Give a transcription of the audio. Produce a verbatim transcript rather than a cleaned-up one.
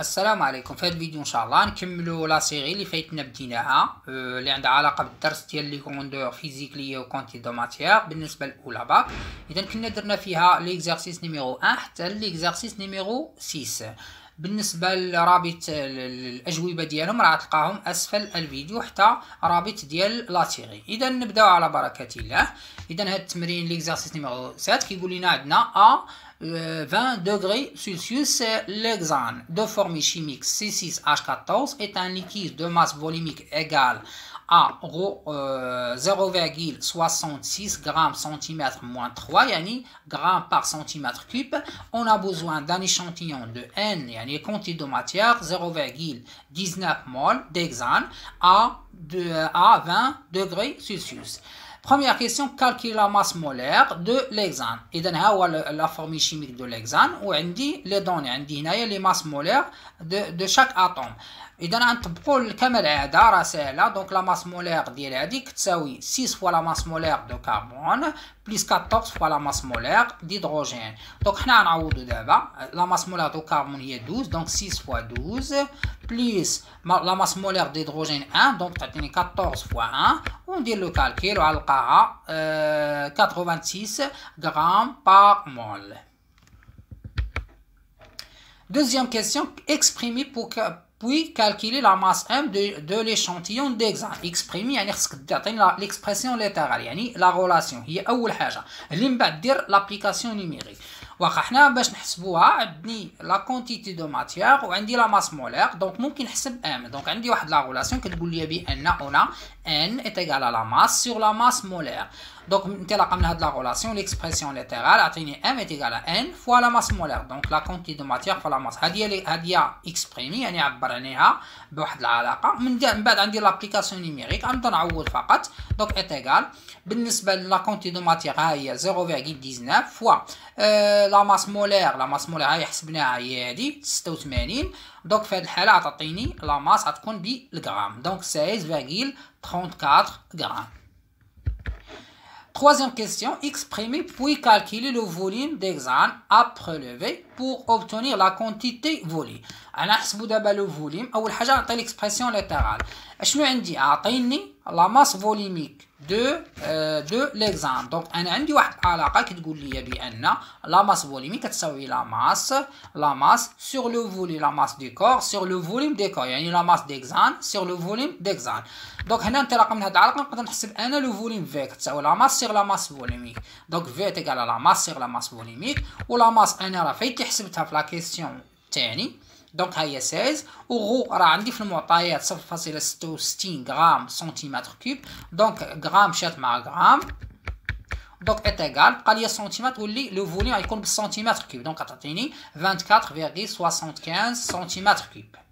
السلام عليكم. في هذا الفيديو ان شاء الله نكملوا لا سيري اللي فايتنا بديناها أه اللي عندها علاقه بالدرس ديال لي كوندور فيزيكليه و كونتي دو ماتيير بالنسبه الاولى باك. اذا كنا درنا فيها ليكزارسيس نيميرو واحد حتى ليكزارسيس نيميرو ستة. بالنسبه لرابط الاجوبه ديالهم راه تلقاهم اسفل الفيديو حتى رابط ديال لا سيري. اذا نبداو على بركه الله. اذا هذا التمرين ليكزارسيس نيميرو سبعة كيقول لنا عندنا ا vingt degrés Celsius, l'hexane de formule chimique C six H quatorze est un liquide de masse volumique égale à euh, zéro virgule soixante-six grammes centimètre moins trois, yani grammes par centimètre cube. On a besoin d'un échantillon de N, yani quantité de matière, zéro virgule dix-neuf mol d'hexane à, à vingt degrés Celsius. Première question, calculer la masse molaire de l'hexane. إذا ها هو la formule chimique de l'hexane وعندي les données عندي هنايا les masses molaires de de chaque atome. إذا غنطبقوا كما العادة راه ساهلة. دونك لا ماس مولير ديال هذيك تساوي ستة فوا لا ماس مولير دو كربون بليس أربعطاش فوا لا ماس مولير ديدروجين. دونك حنا غنعوضوا دابا لا ماس مولير دو كربون هي اثناش، دونك ستة فوا اثناش بليس لا ماس مولير ديدروجين واحد، دونك تعطيني أربعطاش فوا واحد وندير لو كالكيل وغنلقاها ستة وثمانين غرام بار مول. Deuxième question, exprimer pour puis calculer la masse M de, de l'échantillon d'hexane. Exprimer يعني خصك تعطيني l'expression littérale يعني la relation هي أول حاجة اللي من بعد دير l'application numérique. واخا حنا باش نحسبوها عندي لا كونتيتي دو ماتيير وعندي لا ماس مولير، دونك ممكن نحسب ام. دونك عندي واحد لا ريلاسيون كتقول لي بان هنا ان est égal à la masse sur la masse molaire. دونك انطلاقا من هاد لا ريلاسيون ليكسبرسيون ليترال عطيني ام est égal à n فوا لا ماس مولير، دونك لا كونتيتي دو ماتيير فوا لا ماس. هادي هي هادي هي اكسبريمي يعني عبر عليها بواحد العلاقه. من بعد عندي لابليكاسيون نيميريك غنبدا نعوض فقط. دونك est égal بالنسبه لا كونتيتي دو ماتيير ها هي زيرو فاصلة تسعطاش فوا لا ماس مولير. لا ماس مولير هاي حسبناها هي هادي ستة وثمانين. دونك في هذه الحاله غتعطيني لا ماس غتكون بالغرام، دونك ستة فاصلة أربعة وثلاثين غرام. Troisième question, exprimer puis calculer le volume d'hexane à prélever pour obtenir la quantité volée. أنا نحسبو دابا لو فوليم. أول حاجة نعطي l'expression littérale. أشنو عندي؟ أعطيني لا ماس فوليميك دو دو ليكزان. دونك أنا عندي واحد العلاقة كتقول لي بأن لا ماس فوليميك كتساوي لا ماس لا ماس سور لو فولي لا ماس دو كور سور لو فوليم دي كور، يعني لا ماس ديكزان سور لو فوليم ديكزان. دونك هنا انطلاقا من هاد العلاقة نقدر نحسب أنا لو فوليم في كتساوي لا ماس سور لا ماس فوليميك. دونك في تيكال لا ماس سور لا ماس فوليميك، ولا ماس أنا راه فايتي حسبتها في لا كيسيون الثاني. دونك ها هي ستة وغو راه عندي في المعطيات صفر فاصلة ستة وستين غرام سنتيمتر كوب. دونك غرام مشات مع غرام، دونك ات ايغال بقى لي سنتيمتر واللي لو فوليوم غيكون بالسنتيمتر كوب. دونك غتعطيني أربعة وعشرين فاصلة خمسة وخمسين سنتيمتر كوب.